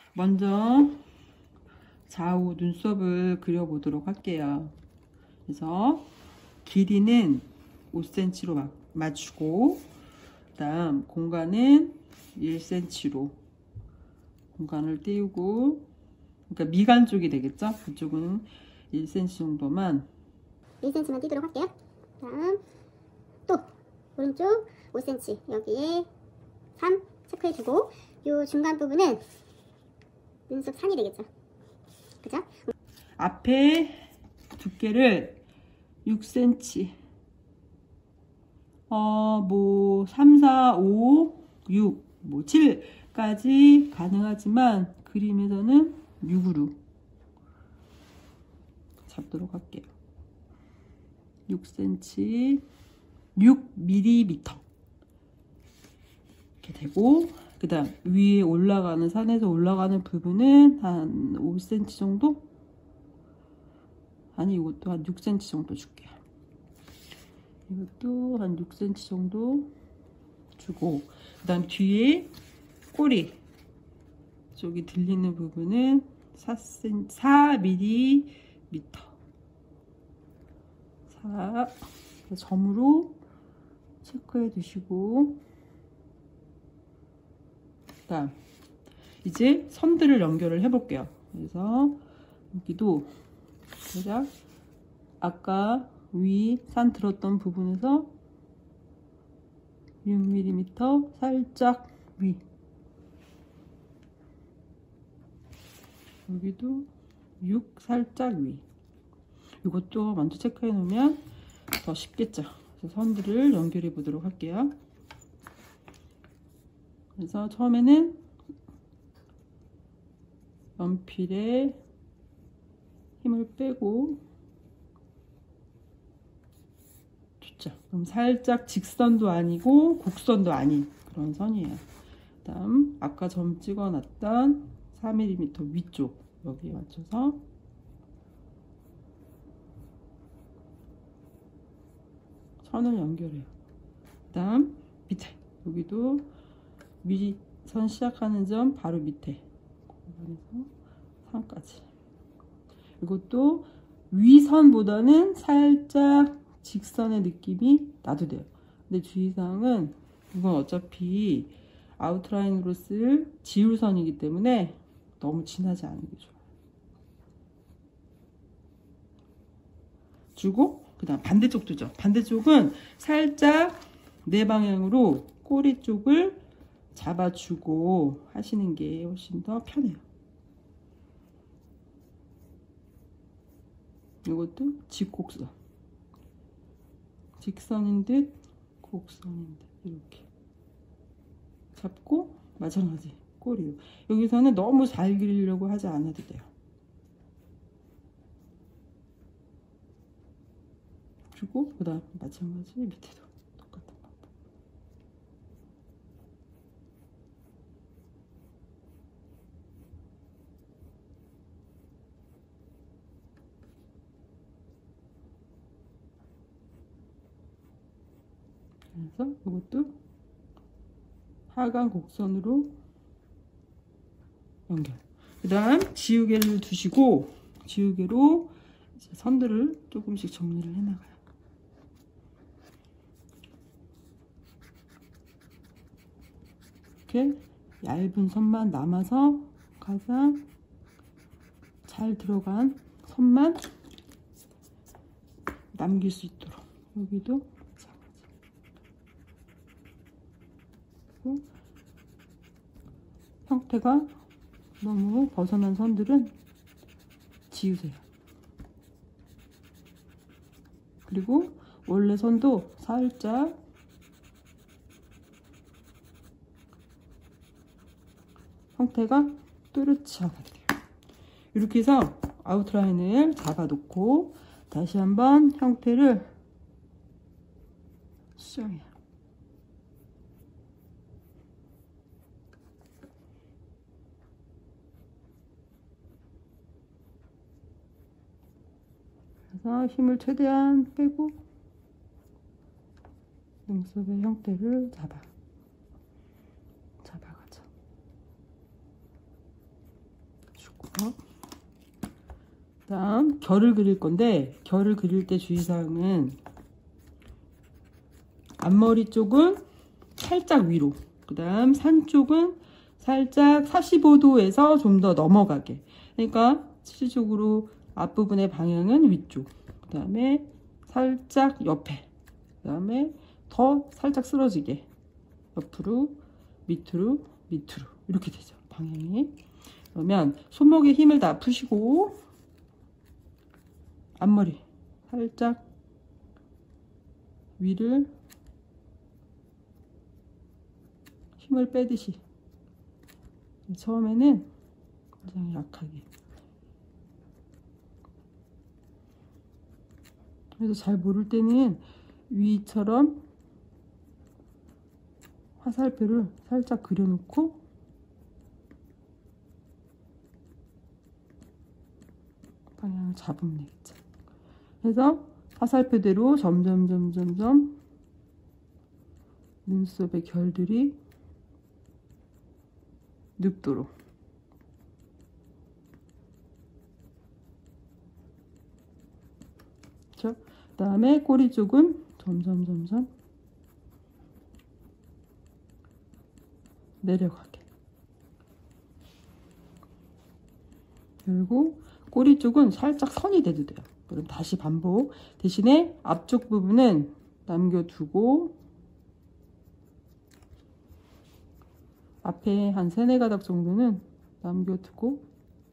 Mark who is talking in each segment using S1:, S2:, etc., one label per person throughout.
S1: 먼저 좌우 눈썹을 그려보도록 할게요. 그래서 길이는 5cm로 맞추고, 그 다음 공간은 1cm로 공간을 띄우고, 그러니까 미간 쪽이 되겠죠? 그쪽은 1cm 정도만
S2: 1cm만 띄도록 할게요. 다음 또 오른쪽 5cm 여기에 3 체크해주고, 요 중간 부분은 눈썹 산이 되겠죠. 그죠?
S1: 앞에 두께를 6cm, 뭐 3, 4, 5, 6, 뭐 7까지 가능하지만 그림에서는 6으로 잡도록 할게요. 6cm, 6mm 이렇게 되고, 그 다음 위에 올라가는, 산에서 올라가는 부분은 한 5cm 정도? 아니, 이것도 한 6cm 정도 줄게요. 이것도 한 6cm 정도 주고, 그 다음 뒤에 꼬리 쪽이 들리는 부분은 4mm 4 점으로 체크해 두시고, 그다음 이제 선들을 연결을 해 볼게요. 그래서 여기도 대략 아까 위 산 들었던 부분에서 6mm 살짝 위, 여기도 6 살짝 위. 이것도 먼저 체크해 놓으면 더 쉽겠죠. 그래서 선들을 연결해 보도록 할게요. 그래서 처음에는 연필에 힘을 빼고 좋죠. 그럼 살짝 직선도 아니고 곡선도 아닌 그런 선이에요. 다음 아까 점 찍어 놨던 4mm 위쪽 여기에 맞춰서 선을 연결해요. 그 다음 밑에 여기도 위선 시작하는 점 바로 밑에 부분에서 선까지, 이것도 위선보다는 살짝 직선의 느낌이 나도 돼요. 근데 주의사항은 이건 어차피 아웃라인으로 쓸 지울선이기 때문에 너무 진하지 않은 게 좋아요. 주고, 그 다음 반대쪽도 죠. 반대쪽은 살짝 내 방향으로 꼬리 쪽을 잡아주고 하시는 게 훨씬 더 편해요. 이것도 직곡선, 직선인 듯 곡선인 듯 이렇게 잡고, 마찬가지 꼬리도 여기서는 너무 잘 그리려고 하지 않아도 돼요. 주고, 그 다음 마찬가지 밑에도 똑같은 방법. 그래서 이것도 하강 곡선으로 연결. 그 다음 지우개를 두시고, 지우개로 이제 선들을 조금씩 정리를 해 나가요. 이렇게 얇은 선만 남아서 가장 잘 들어간 선만 남길 수 있도록 여기도 형태가 너무 벗어난 선들은 지우세요. 그리고 원래 선도 살짝 형태가 뚜렷이 하게 돼요. 이렇게 해서 아웃라인을 잡아 놓고 다시 한번 형태를 수정해요. 그래서 힘을 최대한 빼고 눈썹의 형태를 잡아가죠. 주고요. 다음 결을 그릴 건데, 결을 그릴 때 주의사항은 앞머리 쪽은 살짝 위로, 그 다음 산 쪽은 살짝 45도에서 좀 더 넘어가게. 그러니까 실질적으로 앞부분의 방향은 위쪽, 그 다음에 살짝 옆에, 그 다음에 더 살짝 쓰러지게 옆으로, 밑으로, 밑으로 이렇게 되죠, 방향이. 그러면 손목에 힘을 다 푸시고 앞머리 살짝 위를 힘을 빼듯이, 처음에는 굉장히 약하게. 그래서 잘 모를 때는 위처럼 화살표를 살짝 그려놓고 방향을 잡으면 되겠죠. 그래서 화살표대로 점점 눈썹의 결들이 눕도록. 그렇죠? 그 다음에 꼬리 쪽은 점점 내려가게. 그리고 꼬리 쪽은 살짝 선이 돼도 돼요. 그럼 다시 반복. 대신에 앞쪽 부분은 남겨두고 앞에 한 3-4가닥 정도는 남겨두고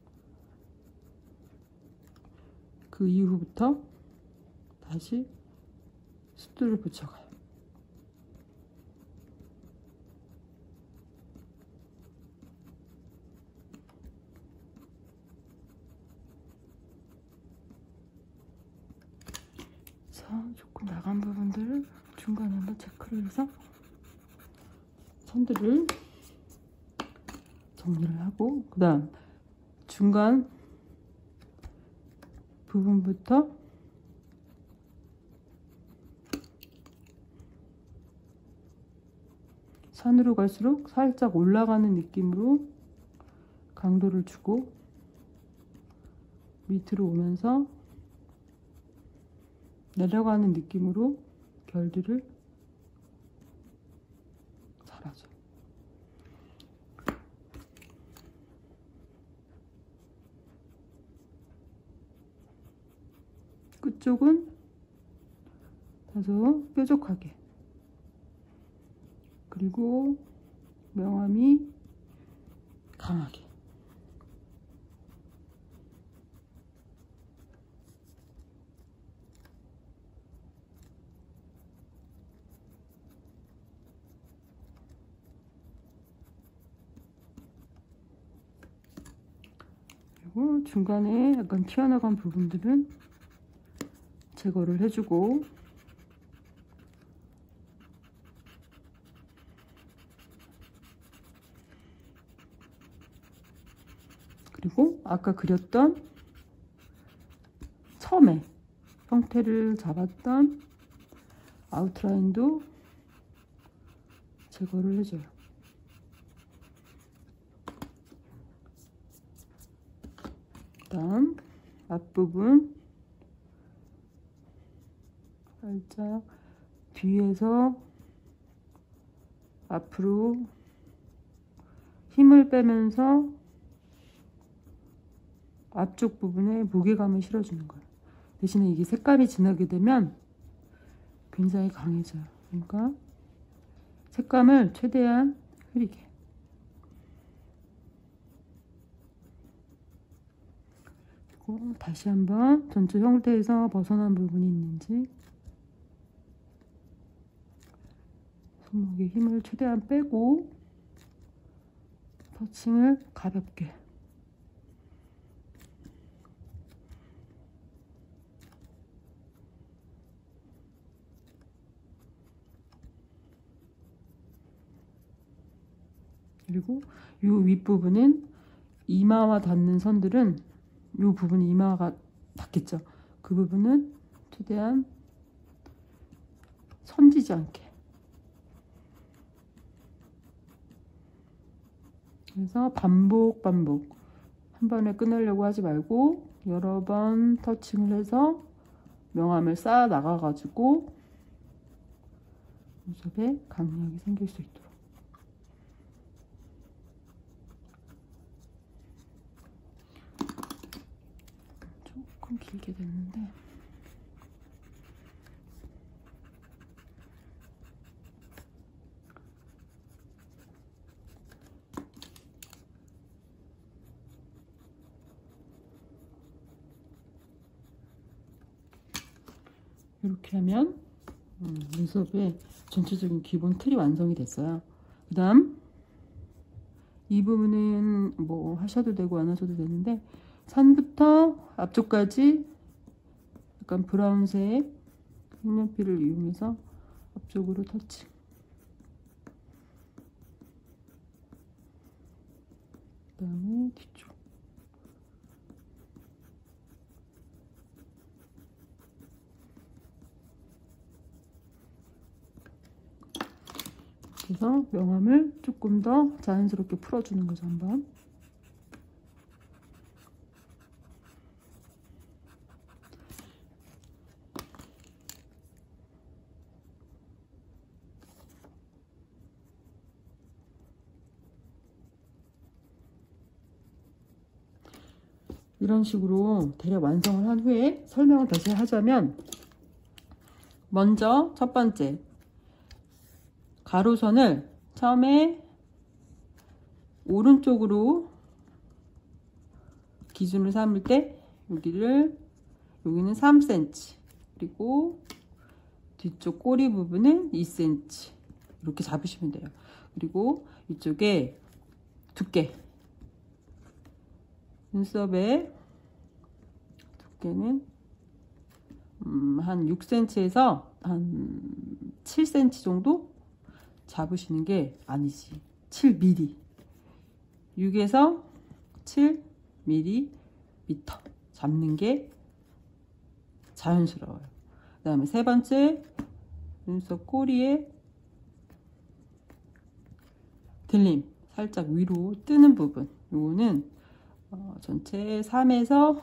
S1: 그 이후부터 다시 숫들을 붙여가요. 자, 조금 나간 부분들을 중간에 한번 체크를 해서 선들을 정리를 하고, 그 다음 중간 부분부터 산으로 갈수록 살짝 올라가는 느낌으로 강도를 주고 밑으로 오면서 내려가는 느낌으로 결들을 잘하죠. 끝쪽은 다소 뾰족하게, 그리고 명암이 강하게. 그리고 중간에 약간 튀어나간 부분들은 제거를 해주고, 그리고 아까 그렸던 처음에 형태를 잡았던 아웃라인도 제거를 해줘요. 다음 앞부분 살짝 뒤에서 앞으로 힘을 빼면서 앞쪽 부분에 무게감을 실어주는 거예요. 대신에 이게 색감이 진하게 되면 굉장히 강해져요. 그러니까 색감을 최대한 흐리게. 그리고 다시 한번 전체 형태에서 벗어난 부분이 있는지 손목에 힘을 최대한 빼고 터칭을 가볍게. 그리고 이 윗부분은 이마와 닿는 선들은, 이 부분이 이마가 닿겠죠. 그 부분은 최대한 선지지 않게. 그래서 반복 한 번에 끝내려고 하지 말고 여러 번 터칭을 해서 명암을 쌓아 나가가지고 눈썹에 강약이 생길 수 있도록. 조금 길게 됐는데 이렇게 하면 눈썹의 전체적인 기본 틀이 완성이 됐어요. 그 다음 이 부분은 뭐 하셔도 되고 안 하셔도 되는데 산부터 앞쪽까지 약간 브라운색 색연필을 이용해서 앞쪽으로 터치. 그 다음에 뒤쪽. 그래서 명암을 조금 더 자연스럽게 풀어주는 거죠. 한번. 이런 식으로 대략 완성을 한 후에 설명을 다시 하자면, 먼저 첫 번째 가로선을 처음에 오른쪽으로 기준을 삼을 때 여기는 3cm, 그리고 뒤쪽 꼬리 부분은 2cm 이렇게 잡으시면 돼요. 그리고 이쪽에 두께, 눈썹의 두께는 한 6cm에서 한 7cm 정도 잡으시는 게, 아니지, 7mm, 6에서 7mm 잡는 게 자연스러워요. 그 다음에 세 번째, 눈썹 꼬리에 들림, 살짝 위로 뜨는 부분, 요거는 전체 3에서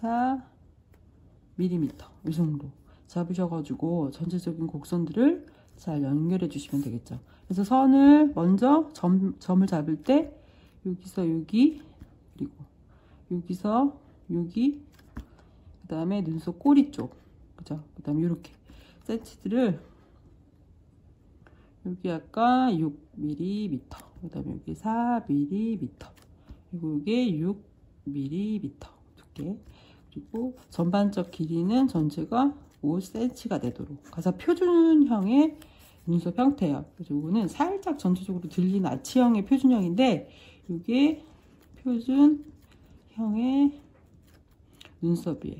S1: 4mm 이 정도 잡으셔가지고 전체적인 곡선들을 잘 연결해 주시면 되겠죠. 그래서 선을 먼저 점을 잡을 때 여기서 여기, 그리고 여기서 여기, 그 다음에 눈썹 꼬리 쪽, 그죠? 그 다음에 이렇게 센치들을 여기 아까 6mm, 그 다음에 여기 4mm, 그리고 이게 6mm 두께, 그리고 전반적 길이는 전체가 5cm가 되도록. 가장 표준형의 눈썹 형태예요. 그래서 이거는 살짝 전체적으로 들린 아치형의 표준형인데, 이게 표준형의 눈썹이에요.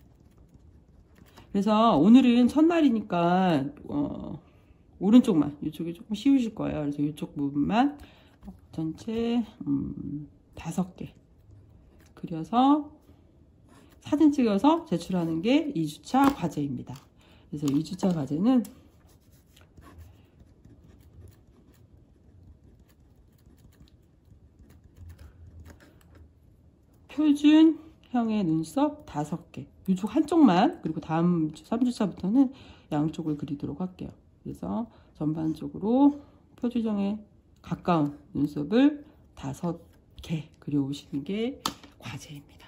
S1: 그래서 오늘은 첫날이니까 오른쪽만, 이쪽이 조금 쉬우실 거예요. 그래서 이쪽 부분만 전체 5개 그려서 사진 찍어서 제출하는 게 2주차 과제입니다. 그래서 2주차 과제는 표준형의 눈썹 5개, 이쪽 한쪽만, 그리고 다음 3주차부터는 양쪽을 그리도록 할게요. 그래서 전반적으로 표준형에 가까운 눈썹을 5개 그려오시는 게 과제입니다.